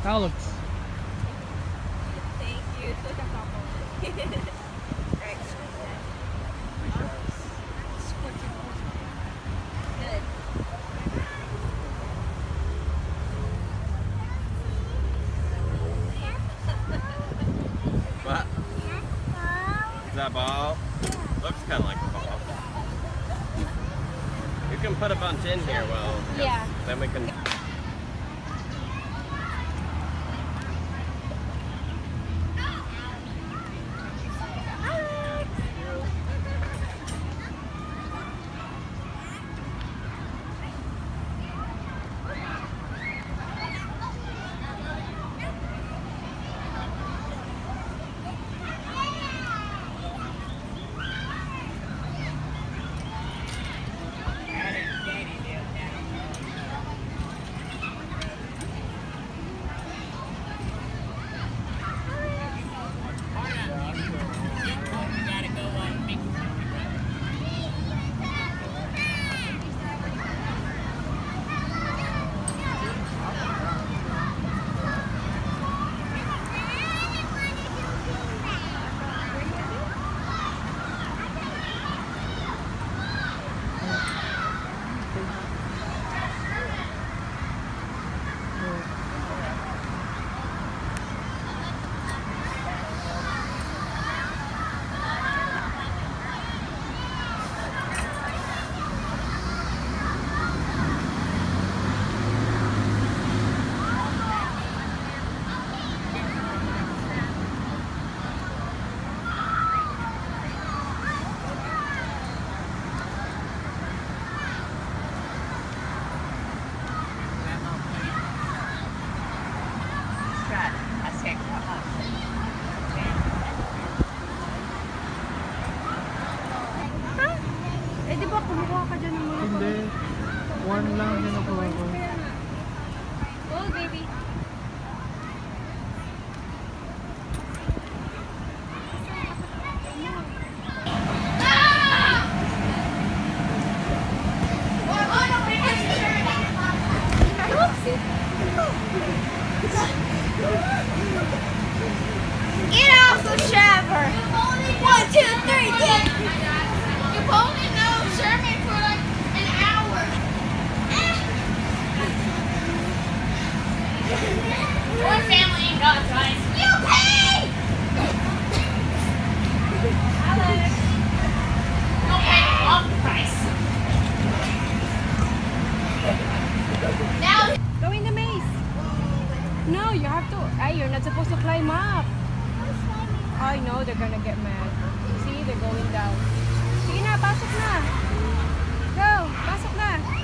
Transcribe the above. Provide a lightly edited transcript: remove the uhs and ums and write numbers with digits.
Alex. Thank you. Good. What? Is that a ball? Looks kind of like a ball. You can put a bunch in here, well, Yeah. then we can... Eh, di ba kumuha ka dyan ng mga Hindi. One lang din ako. Oh, baby. Get off the shower! 1, 2, 3, get! You've only known Sherman for like an hour. One family in God's eyes. You pay! Alex! Don't pay off the price. Now, go in the maze. No, you have to. Hey, you're not supposed to climb up. I know they're gonna get mad. See, they're going down. Sige na, pasok na. Go, pasok na.